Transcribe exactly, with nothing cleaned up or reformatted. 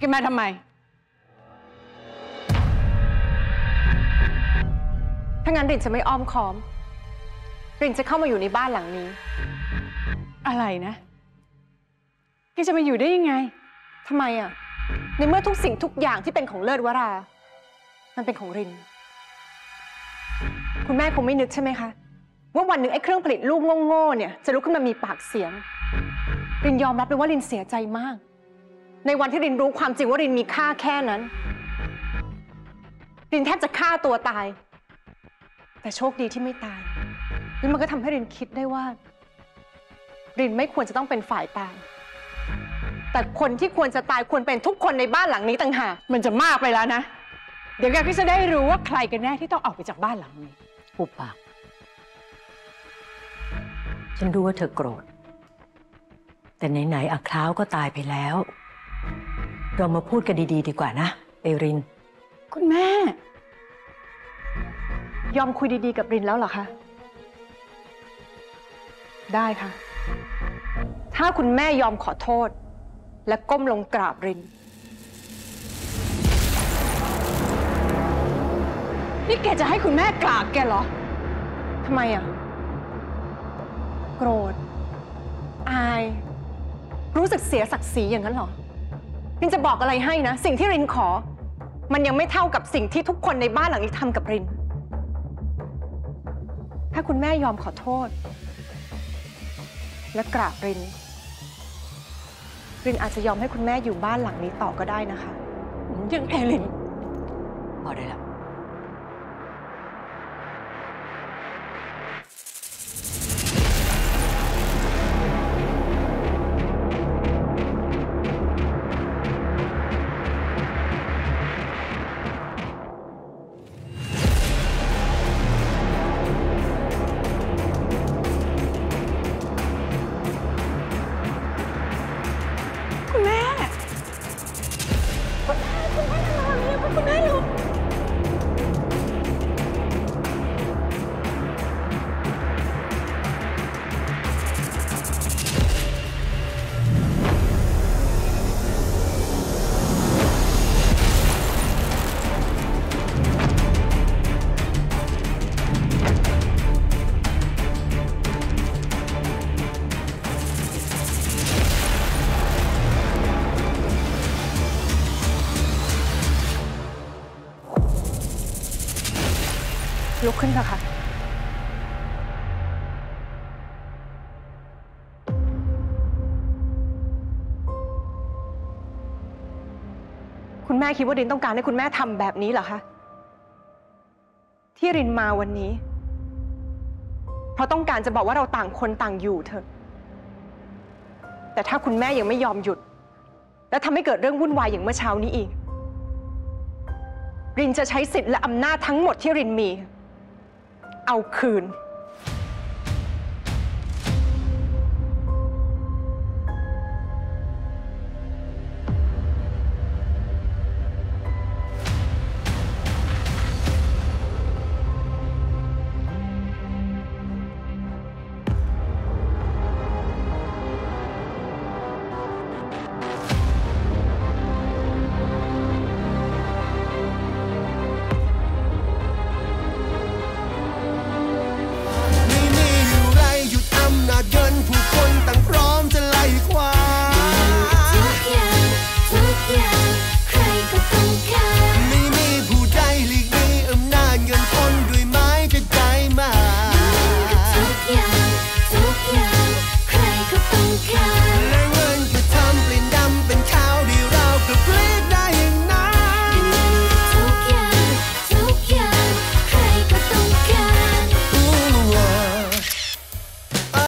แกมาทำไมถ้างั้นรินจะไม่อ้อมค้อมรินจะเข้ามาอยู่ในบ้านหลังนี้อะไรนะแกจะมาอยู่ได้ยังไงทำไมอ่ะในเมื่อทุกสิ่งทุกอย่างที่เป็นของเลิศวรามันเป็นของรินคุณแม่คงไม่นึกใช่ไหมคะว่าวันหนึ่งไอ้เครื่องผลิตลูกโง่ๆเนี่ยจะลุกขึ้นมามีปากเสียงรินยอมรับเลยว่ารินเสียใจมากในวันที่รินรู้ความจริงว่ารินมีค่าแค่นั้นรินแทบจะฆ่าตัวตายแต่โชคดีที่ไม่ตายแล้วมันก็ทำให้รินคิดได้ว่ารินไม่ควรจะต้องเป็นฝ่ายตายแต่คนที่ควรจะตายควรเป็นทุกคนในบ้านหลังนี้ต่างหากมันจะมากไปแล้วนะเดี๋ยวแกก็จะได้รู้ว่าใครกันแน่ที่ต้องออกไปจากบ้านหลังนี้หุบปากฉันรู้ว่าเธอโกรธแต่ไหนๆอาคล้าวก็ตายไปแล้วเรามาพูดกันดีๆดีกว่านะเอรินคุณแม่ยอมคุยดีๆกับรินแล้วเหรอคะได้ค่ะถ้าคุณแม่ยอมขอโทษและก้มลงกราบรินนี่แกจะให้คุณแม่กราบแกเหรอทำไมอ่ะโกรธอายรู้สึกเสียศักดิ์ศรีอย่างนั้นเหรอรินจะบอกอะไรให้นะสิ่งที่รินขอมันยังไม่เท่ากับสิ่งที่ทุกคนในบ้านหลังนี้ทำกับรินถ้าคุณแม่ยอมขอโทษและกราบรินรินอาจจะยอมให้คุณแม่อยู่บ้านหลังนี้ต่อก็ได้นะคะยังไงรินพอได้แล้วลุกขึ้นเถอะค่ะคุณแม่คิดว่ารินต้องการให้คุณแม่ทำแบบนี้เหรอคะที่รินมาวันนี้เพราะต้องการจะบอกว่าเราต่างคนต่างอยู่เถอะแต่ถ้าคุณแม่ยังไม่ยอมหยุดและทำให้เกิดเรื่องวุ่นวายอย่างเมื่อเช้านี้อีกรินจะใช้สิทธิ์และอำนาจทั้งหมดที่รินมีเอาคืน